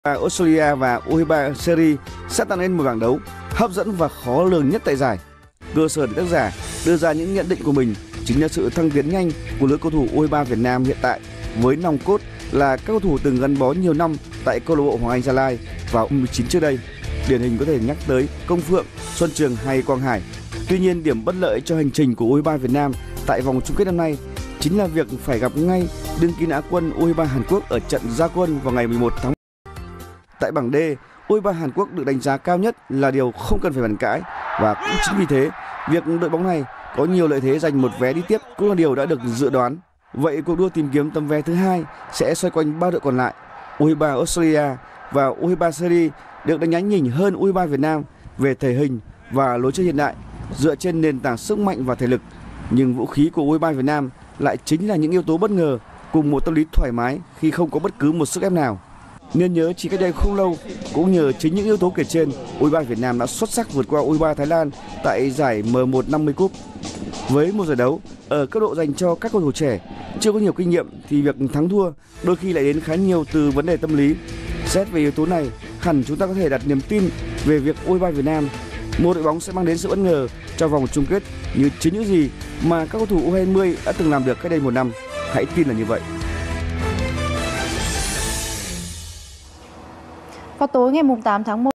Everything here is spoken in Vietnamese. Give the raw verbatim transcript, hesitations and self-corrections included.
Australia và u hai ba Series sẽ tạo nên một bảng đấu hấp dẫn và khó lường nhất tại giải. Cơ sở để tác giả đưa ra những nhận định của mình chính là sự thăng tiến nhanh của lứa cầu thủ u hai ba Việt Nam hiện tại, với nòng cốt là các cầu thủ từng gắn bó nhiều năm tại câu lạc bộ Hoàng Anh Gia Lai và u mười chín trước đây. Điển hình có thể nhắc tới Công Phượng, Xuân Trường hay Quang Hải. Tuy nhiên, điểm bất lợi cho hành trình của u hai ba Việt Nam tại vòng chung kết năm nay chính là việc phải gặp ngay đương kim Á quân u hai ba Hàn Quốc ở trận ra quân vào ngày mười một tháng. Tại bảng D, u hai ba Hàn Quốc được đánh giá cao nhất là điều không cần phải bàn cãi, và cũng chính vì thế, việc đội bóng này có nhiều lợi thế giành một vé đi tiếp cũng là điều đã được dự đoán. Vậy cuộc đua tìm kiếm tấm vé thứ hai sẽ xoay quanh ba đội còn lại. u hai ba Australia và u hai ba Series được đánh giá nhỉnh hơn u hai ba Việt Nam về thể hình và lối chơi hiện đại dựa trên nền tảng sức mạnh và thể lực, nhưng vũ khí của u hai ba Việt Nam lại chính là những yếu tố bất ngờ cùng một tâm lý thoải mái khi không có bất cứ một sức ép nào. Nên nhớ chỉ cách đây không lâu, cũng nhờ chính những yếu tố kể trên, u hai ba Việt Nam đã xuất sắc vượt qua u hai ba Thái Lan tại giải M một năm mươi Cup. Với một giải đấu ở cấp độ dành cho các cầu thủ trẻ chưa có nhiều kinh nghiệm thì việc thắng thua đôi khi lại đến khá nhiều từ vấn đề tâm lý. Xét về yếu tố này, hẳn chúng ta có thể đặt niềm tin về việc u hai ba Việt Nam, một đội bóng sẽ mang đến sự bất ngờ cho vòng chung kết như chính những gì mà các cầu thủ u hai mươi đã từng làm được cách đây một năm. Hãy tin là như vậy. Vào tối ngày tám tháng một,